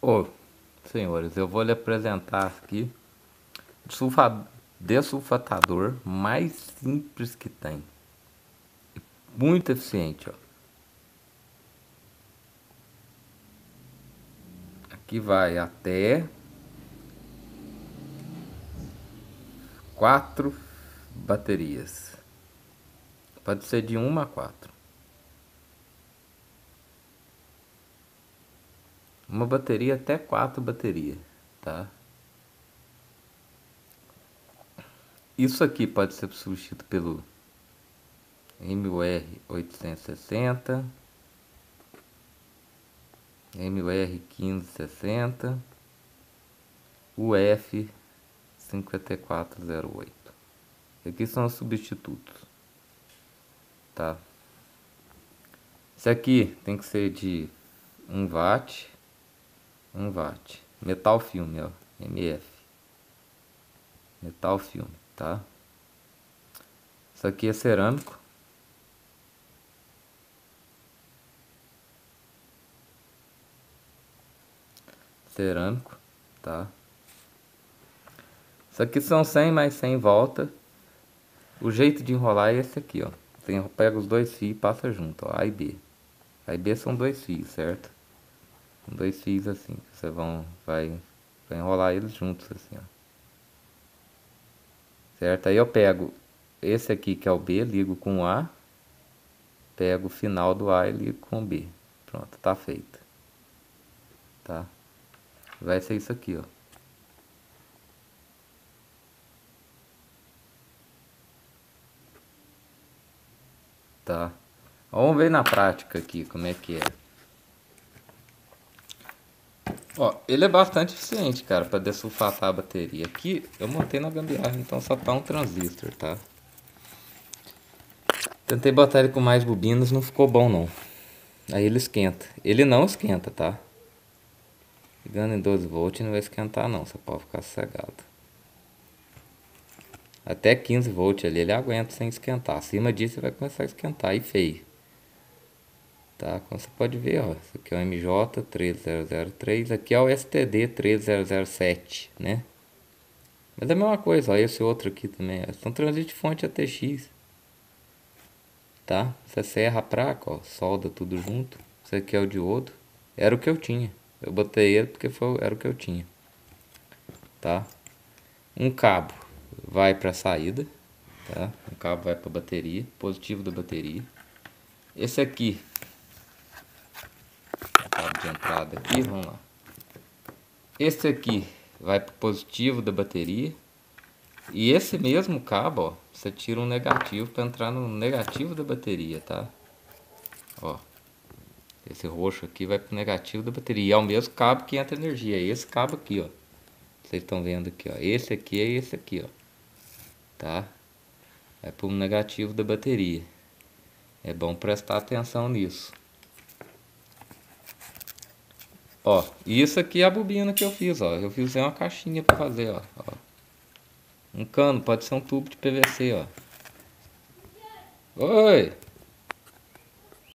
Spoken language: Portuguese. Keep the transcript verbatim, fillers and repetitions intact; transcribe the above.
Ô, senhores, eu vou lhe apresentar aqui o sulfa- desulfatador mais simples que tem. Muito eficiente, ó. Aqui vai até quatro baterias. Pode ser de uma a quatro. Uma bateria até quatro baterias, tá? Isso aqui pode ser substituído pelo M U R oitocentos e sessenta, M U R quinze sessenta, U F cinquenta e quatro zero oito. Aqui são os substitutos, tá? Esse aqui tem que ser de um watt, um watt. Metal filme, ó, M F. Metal filme, tá? Isso aqui é cerâmico. Cerâmico, tá? Isso aqui são cem mais cem volta. O jeito de enrolar é esse aqui, ó. Você pega os dois fios e passa junto, ó, A e B. A e B são dois fios, certo? São dois fios assim. Você vão, vai, vai enrolar eles juntos assim, ó. Certo? Aí eu pego esse aqui que é o B, ligo com o A. Pego o final do A e ligo com o B. Pronto, tá feito. Tá? Vai ser isso aqui, ó. Tá? Vamos ver na prática aqui como é que é. Ó, ele é bastante eficiente, cara, para desulfatar a bateria. Aqui eu montei na gambiarra, então só tá um transistor, tá? Tentei botar ele com mais bobinas, não ficou bom não. Aí ele esquenta. Ele não esquenta, tá? Ligando em doze volts não vai esquentar não, você pode ficar sossegado. Até quinze volts ali ele aguenta sem esquentar. Acima disso ele vai começar a esquentar e feio. Tá? Como você pode ver, ó, esse aqui é o M J treze zero zero três, aqui é o S T D treze zero zero sete, né? Mas é a mesma coisa, ó, esse outro aqui também, ó, são transistor de fonte A T X. Tá? Você serra a placa, ó, solda tudo junto. Esse aqui é o diodo, era o que eu tinha. Eu botei ele porque foi, era o que eu tinha. Tá? Um cabo vai para a saída, tá? Um cabo vai para a bateria, positivo da bateria. Esse aqui cabo de entrada aqui, vamos lá. Esse aqui vai para o positivo da bateria. E esse mesmo cabo, ó, você tira um negativo para entrar no negativo da bateria, tá? Ó, esse roxo aqui vai para o negativo da bateria. E é o mesmo cabo que entra energia. É esse cabo aqui, ó. Vocês estão vendo aqui, ó. Esse aqui é esse aqui, ó. Tá? Vai para o negativo da bateria. É bom prestar atenção nisso. Ó, isso aqui é a bobina que eu fiz, ó. Eu fiz uma caixinha para fazer, ó. ó. Um cano, pode ser um tubo de P V C, ó. Oi!